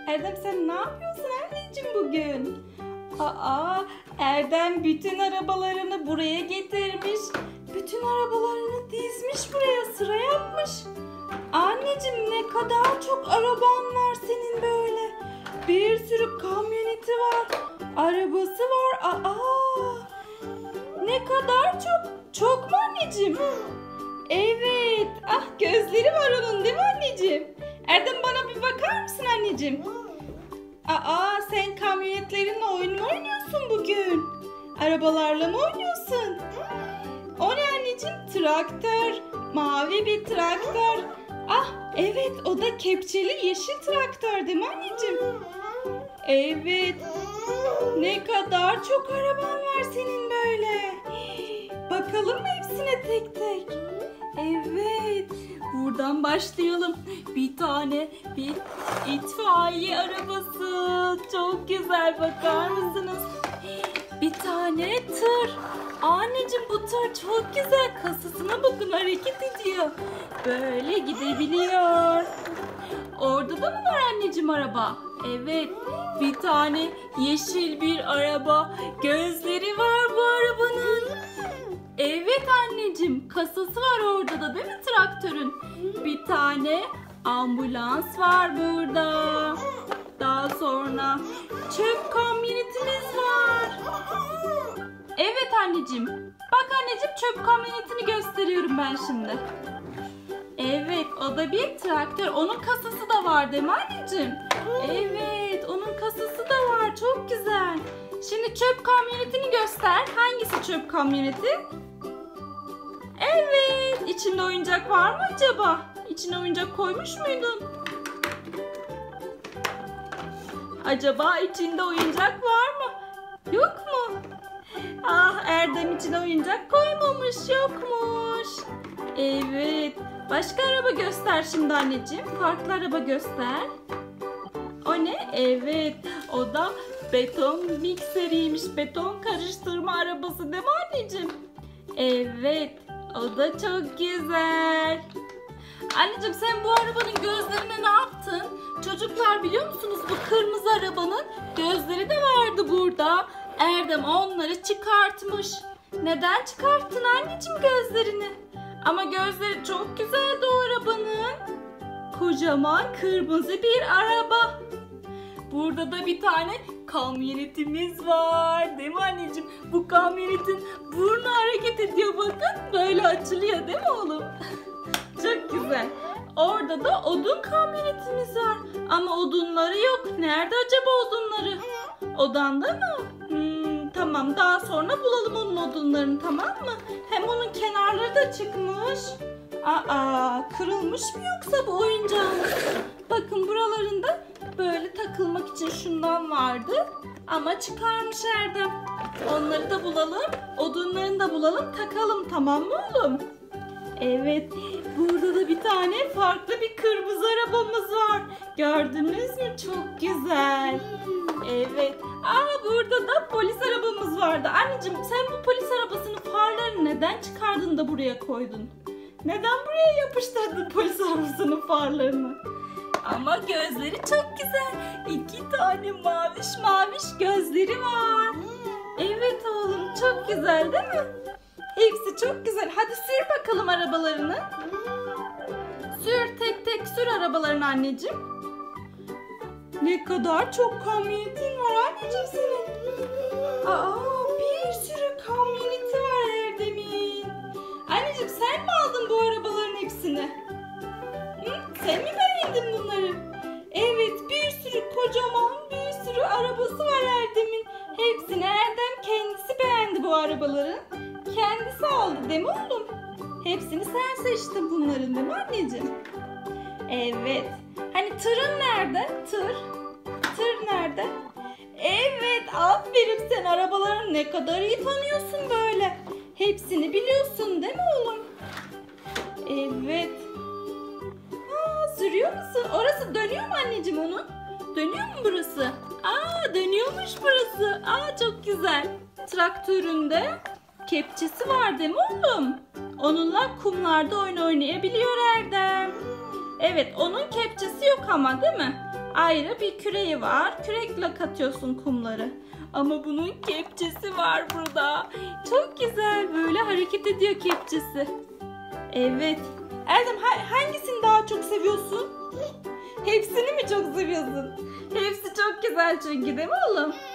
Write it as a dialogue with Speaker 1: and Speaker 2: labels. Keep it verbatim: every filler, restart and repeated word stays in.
Speaker 1: Erdem sen ne yapıyorsun anneciğim bugün? Aa, Erdem bütün arabalarını buraya getirmiş. Bütün arabalarını dizmiş buraya, sıra yapmış. Anneciğim ne kadar çok araban var senin böyle. Bir sürü kamyoneti var. Arabası var. Aa, ne kadar çok. Çok mu anneciğim? Evet. Ah gözleri var onun değil mi anneciğim? Erdem bana bir bakar mısın anneciğim? Aa sen kamyonetlerinle oyun mu oynuyorsun bugün? Arabalarla mı oynuyorsun? O ne anneciğim? Traktör. Mavi bir traktör. Ah evet o da kepçeli yeşil traktör değil mi anneciğim? Evet. Ne kadar çok araban var senin böyle. Bakalım mı hepsine tek tek? Evet. Buradan başlayalım. Bir tane bir itfaiye arabası. Çok güzel, bakar mısınız? Bir tane tır. Anneciğim bu tır çok güzel. Kasasına bakın, hareket ediyor. Böyle gidebiliyor. Orada da mı var anneciğim araba? Evet. Bir tane yeşil bir araba. Gözleri var bu arabanın. Evet anneciğim, kasası var orada da değil mi traktörün? Bir tane ambulans var burada. Daha sonra çöp kamyonetimiz var. Evet anneciğim. Bak anneciğim, çöp kamyonetini gösteriyorum ben şimdi. Evet, o da bir traktör. Onun kasası da var değil mi anneciğim? Evet, onun kasası da var. Çok güzel. Şimdi çöp kamyonetini göster. Hangisi çöp kamyoneti? Evet. İçinde oyuncak var mı acaba? İçine oyuncak koymuş muydun? Acaba içinde oyuncak var mı? Yok mu? Ah, Erdem içine oyuncak koymamış, yokmuş. Evet. Başka araba göster şimdi anneciğim. Farklı araba göster. O ne? Evet. O da beton mikseriymiş. Beton karıştırma arabası değil mi anneciğim? Evet. O da çok güzel. Anneciğim sen bu arabanın gözlerine ne yaptın? Çocuklar biliyor musunuz, bu kırmızı arabanın gözleri de vardı burada. Erdem onları çıkartmış. Neden çıkarttın anneciğim gözlerini? Ama gözleri çok güzeldi o arabanın. Kocaman kırmızı bir araba. Burada da bir tane kamyonetimiz var. Değil mi anneciğim? Bu kamyonetin burnu hareket ediyor bakın. Böyle açılıyor değil mi oğlum? Çok güzel. Orada da odun kamyonetimiz var. Ama odunları yok. Nerede acaba odunları? Odanda mı? Hmm, tamam, daha sonra bulalım onun odunlarını, tamam mı? Hem onun kenarları da çıkmış. Aa, kırılmış mı yoksa bu oyuncağımız? Bakın buralarında böyle takılmak için şundan vardı. Ama çıkarmış Erdem. Onları da bulalım. Odunlarını da bulalım, takalım, tamam mı oğlum? Evet. Burada da bir tane farklı bir kırmızı arabamız var. Gördünüz mü? Çok güzel. Evet. Aa, burada da polis arabamız vardı. Anneciğim sen bu polis arabasının farlarını neden çıkardın da buraya koydun? Neden buraya yapıştırdın polis arabasının farlarını? Ama gözleri çok güzel. İki tane maviş maviş gözleri var. Evet oğlum, çok güzel değil mi? Hepsi çok güzel. Hadi sür bakalım arabalarını. Sür, tek tek sür arabalarını anneciğim. Ne kadar çok kamyonetin var anneciğim senin. Aa, bir sürü kamyoneti var Erdem'in. Anneciğim sen mi aldın bu arabaların hepsini? Hı? Sen mi beğendin bunları? Evet, bir sürü kocaman bir sürü arabası var Erdem'in. Hepsini Erdem kendisi beğendi bu arabaları. Kendisi aldı değil mi oğlum? Hepsini sen seçtin bunların değil mi anneciğim? Evet. Hani tırın nerede? Tır. Tır nerede? Evet, aferin, sen arabaları ne kadar iyi tanıyorsun böyle. Hepsini biliyorsun değil mi oğlum? Evet. Aa, sürüyor musun? Orası dönüyor mu anneciğim onun? Dönüyor mu burası? Aa, dönüyormuş burası. Aa, çok güzel. Traktöründe kepçesi var değil mi oğlum? Onunla kumlarda oyun oynayabiliyor Erdem. Evet, onun kepçesi yok ama değil mi? ayrı bir küreği var. Kürekle katıyorsun kumları. Ama bunun kepçesi var burada. Çok güzel, böyle hareket ediyor kepçesi. Evet. Erdem hangisini daha çok seviyorsun? Hepsini mi çok seviyorsun? Hepsi çok güzel çünkü, değil mi oğlum?